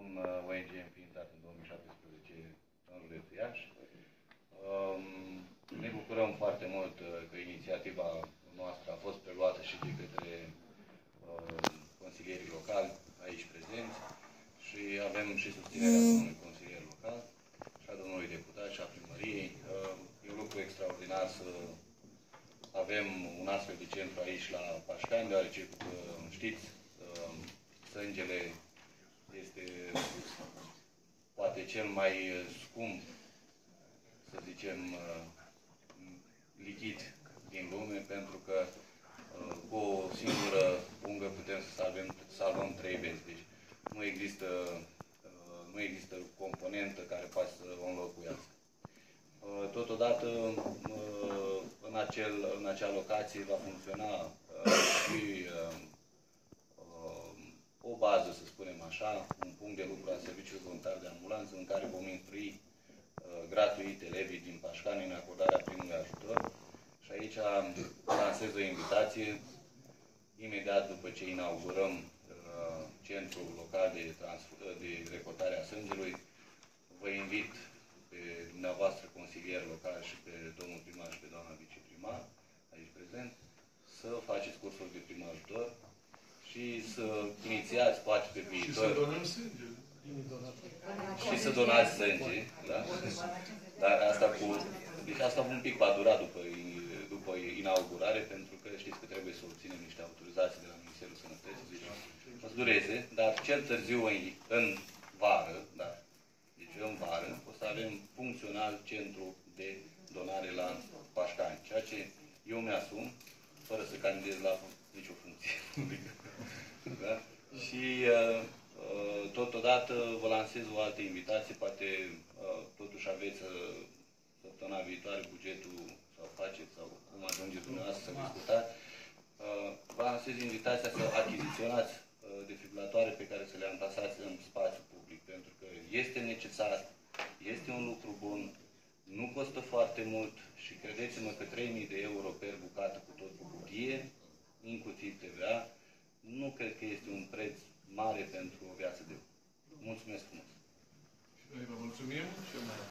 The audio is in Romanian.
un ONG înființat în 2017 în județul Iași. Ne bucurăm foarte mult că inițiativa noastră a fost preluată și de către consilierii locali aici prezenți și avem și susținerea domnului consilier local și a domnului deputat și a primăriei. E un lucru extraordinar să avem un astfel de centru aici la Pașcani, deoarece știți, sângele este poate cel mai scump, să zicem, lichid din lume, pentru că cu o singură pungă putem să salvăm 3 vieți. Deci nu există componentă care poate să o înlocuiască. Totodată, în acea locație va funcționa și o bază, să spunem așa, un punct de lucru al Serviciului Voluntar de Ambulanță, în care vom instrui gratuit elevii din Pașcani în acordarea primului ajutor. Și aici lansez o invitație. Imediat după ce inaugurăm Centrul Local de Recoltare a Sângelui, vă invit pe dumneavoastră consilier local și pe domnul primar și pe doamna viceprimar, aici prezent, să faceți cursuri de prim ajutor și să inițiați, poate pe viitor. Și să donăm sânge. Și să donați sânge. Da? Dar asta deci asta un pic va dura după inaugurare, pentru că știți că trebuie să obținem niște autorizații de la Ministerul Sănătății. Deci o să dureze, dar cel târziu în vară, da, deci în vară, o să avem funcțional centru de donare la Pașcani, ceea ce eu mi-asum, fără să candidez la nicio funcție publică. Da? Și totodată vă lansez o altă invitație, poate totuși aveți săptămâna viitoare bugetul, sau faceți, sau cum ajungeți dumneavoastră să discutați. Vă lansez invitația să achiziționați defibrilatoare pe care să le amplasați în spațiu public, pentru că este necesar, este un lucru bun, nu costă foarte mult și credeți-mă că 3.000 de euro per bucată cu tot cu cutie, inclusiv TVA, nu cred că este un preț mare pentru o viață de om. Mulțumesc frumos! Și noi vă mulțumim.